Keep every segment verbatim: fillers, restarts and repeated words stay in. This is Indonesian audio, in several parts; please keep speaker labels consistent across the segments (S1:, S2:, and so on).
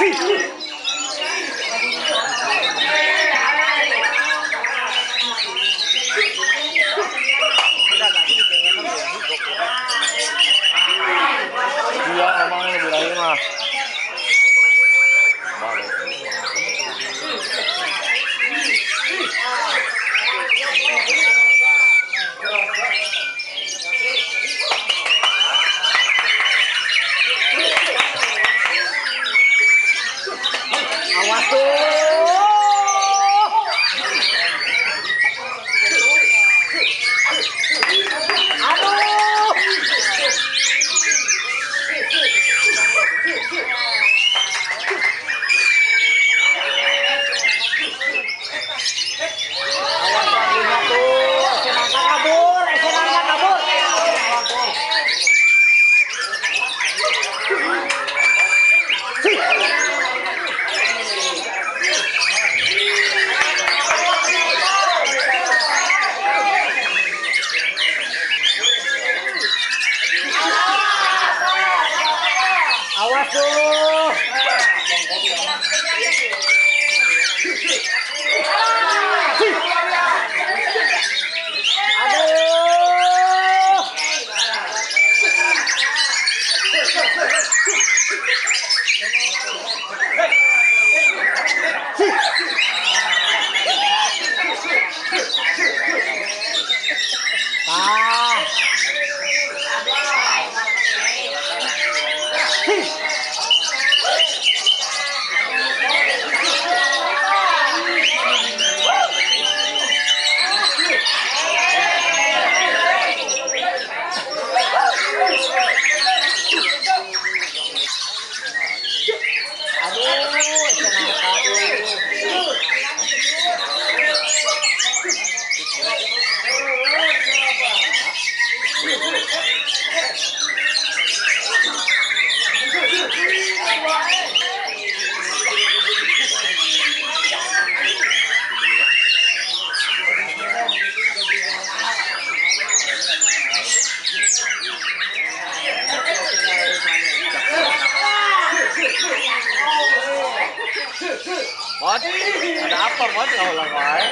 S1: Iya, emang ini bilangin mah. Awas tuh. Awas tuh. Mod, ada apa mod? Kalau ulang wae.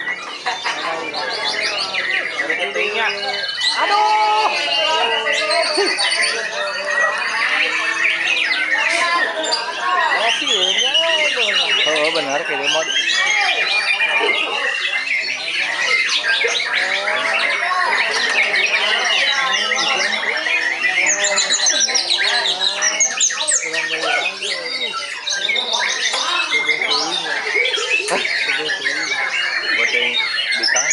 S1: Ada ketingnya. Aduh. Oh, benar kayak mod. Buat yang bitan.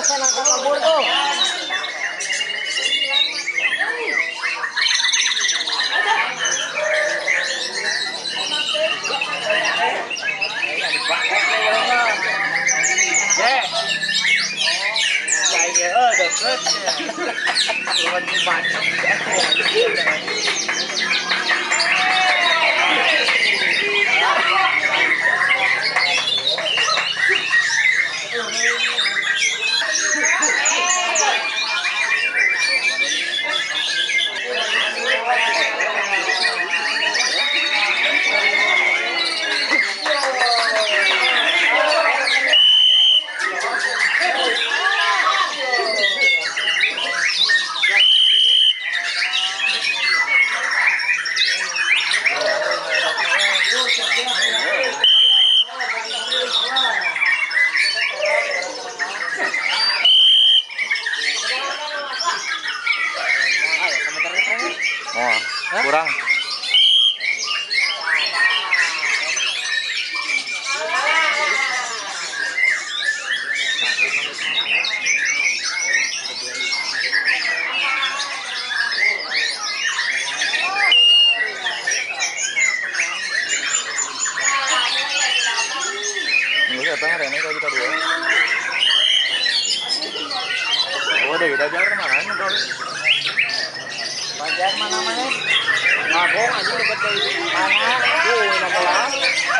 S2: saya nangkap kabur tuh.
S1: Kayak eh deket. Bukan banyak.
S3: Oh, kurang. Ini datang hari ini kalau kita dua. Oh, deh, udah jalan mana ini tuh?
S2: Bagian mana mana? Ngabong aja dekat dari mana? Tuh, enam belas.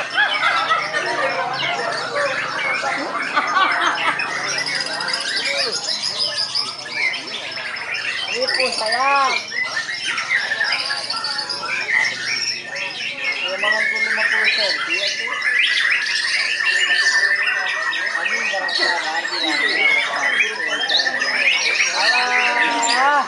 S2: Ini pun saya. Memang pun lima puluh senti ya tuh. Ini jarang sabar di Alah.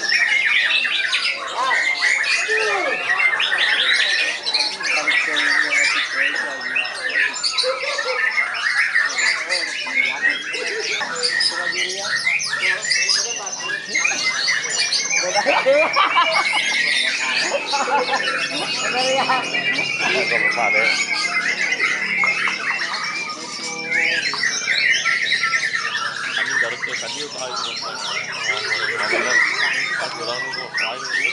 S3: Agak besar deh.
S1: Kami dari ke tadi udah itu.
S3: Bener.
S1: Pulang kok lain.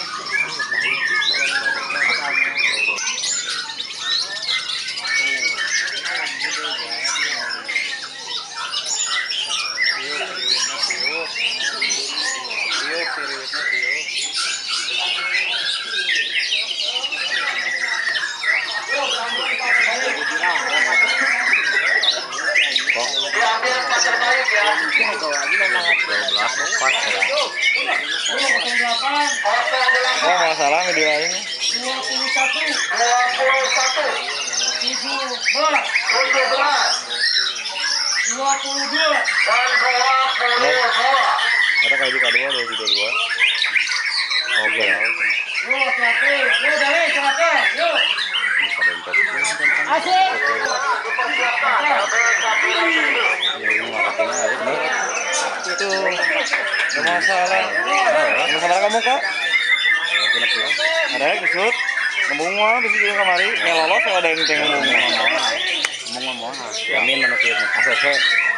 S1: dua belas empat ya.
S3: Oh, masalah di lain.
S2: dua puluh satu dua puluh satu tujuh belas tujuh belas dua puluh dua dan dua puluh dua.
S3: Ada kayak di kedua dua tiga dua. Oke.
S2: Yuk, silakan. Yuk, dari silakan. Yuk. Asik.
S3: Ini marketingnya ada bener. Itu nggak masalah. Nggak masalah kamu kak? Ada yang kesut. Ngomong mah bisa juga kemari. Kayak lolos kalau ada yang ngomong ngomong.
S1: Ngomong-ngomong.
S3: Yamin menukir. A C C.